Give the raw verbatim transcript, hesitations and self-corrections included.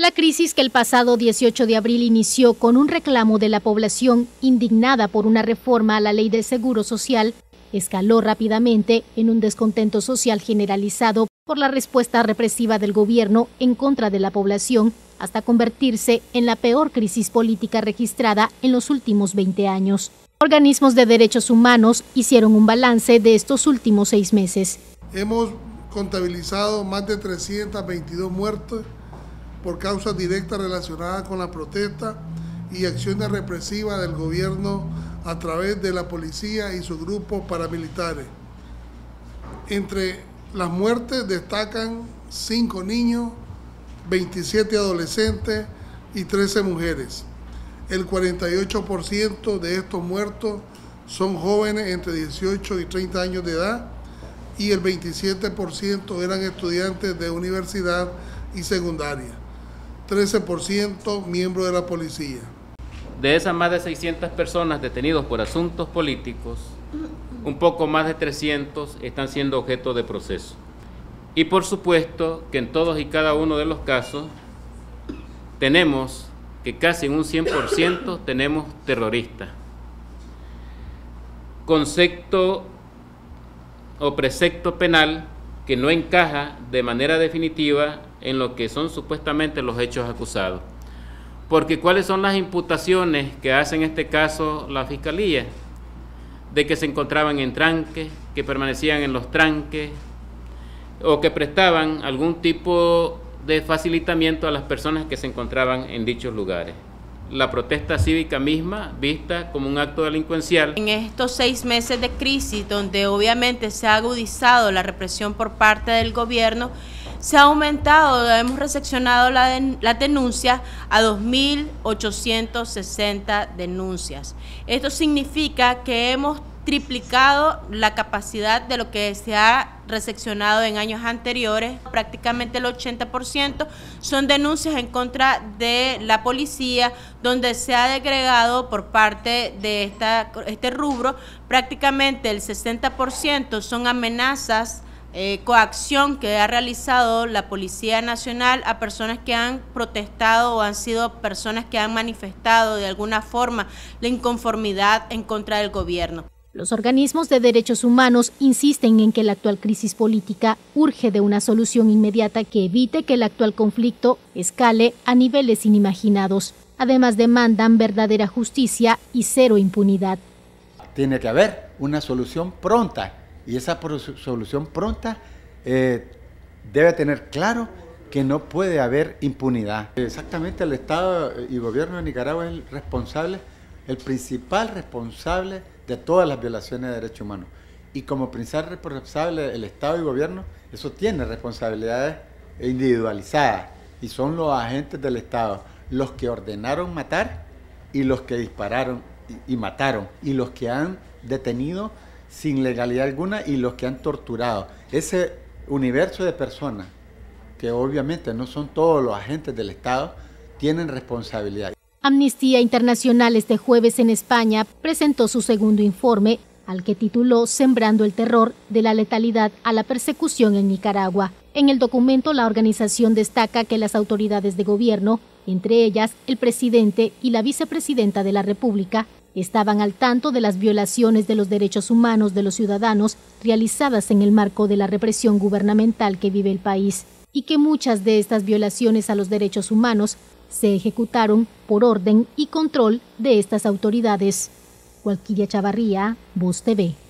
La crisis que el pasado dieciocho de abril inició con un reclamo de la población indignada por una reforma a la ley del Seguro Social, escaló rápidamente en un descontento social generalizado por la respuesta represiva del gobierno en contra de la población, hasta convertirse en la peor crisis política registrada en los últimos veinte años. Organismos de derechos humanos hicieron un balance de estos últimos seis meses. Hemos contabilizado más de trescientas veintidós muertes por causas directas relacionadas con la protesta y acciones represivas del gobierno a través de la policía y sus grupos paramilitares. Entre las muertes destacan cinco niños, veintisiete adolescentes y trece mujeres. El cuarenta y ocho por ciento de estos muertos son jóvenes entre dieciocho y treinta años de edad y el veintisiete por ciento eran estudiantes de universidad y secundaria. trece por ciento miembros de la policía. De esas más de seiscientas personas detenidos por asuntos políticos, un poco más de trescientos están siendo objeto de proceso. Y por supuesto que en todos y cada uno de los casos tenemos que casi en un cien por ciento tenemos terroristas. Concepto o precepto penal que no encaja de manera definitiva en lo que son supuestamente los hechos acusados. Porque ¿cuáles son las imputaciones que hace en este caso la Fiscalía? De que se encontraban en tranques, que permanecían en los tranques, o que prestaban algún tipo de facilitamiento a las personas que se encontraban en dichos lugares. La protesta cívica misma vista como un acto delincuencial. En estos seis meses de crisis, donde obviamente se ha agudizado la represión por parte del gobierno, se ha aumentado, hemos recepcionado la den, la denuncia a dos mil ochocientas sesenta denuncias. Esto significa que hemos triplicado la capacidad de lo que se ha recepcionado en años anteriores. Prácticamente el ochenta por ciento son denuncias en contra de la policía, donde se ha agregado por parte de esta, este rubro, prácticamente el sesenta por ciento son amenazas, Eh, coacción que ha realizado la Policía Nacional a personas que han protestado o han sido personas que han manifestado de alguna forma la inconformidad en contra del gobierno. Los organismos de derechos humanos insisten en que la actual crisis política urge de una solución inmediata que evite que el actual conflicto escale a niveles inimaginados. Además, demandan verdadera justicia y cero impunidad. Tiene que haber una solución pronta. Y esa solución pronta eh, debe tener claro que no puede haber impunidad. Exactamente, el Estado y gobierno de Nicaragua es el responsable, el principal responsable de todas las violaciones de derechos humanos. Y como principal responsable el Estado y gobierno, eso tiene responsabilidades individualizadas. Y son los agentes del Estado los que ordenaron matar y los que dispararon y, y mataron. Y los que han detenido sin legalidad alguna y los que han torturado. Ese universo de personas, que obviamente no son todos los agentes del Estado, tienen responsabilidad. Amnistía Internacional este jueves en España presentó su segundo informe, al que tituló Sembrando el terror de la letalidad a la persecución en Nicaragua. En el documento, la organización destaca que las autoridades de gobierno, entre ellas el presidente y la vicepresidenta de la República, estaban al tanto de las violaciones de los derechos humanos de los ciudadanos realizadas en el marco de la represión gubernamental que vive el país, y que muchas de estas violaciones a los derechos humanos se ejecutaron por orden y control de estas autoridades. Walquiria Chavarría, Voz T V.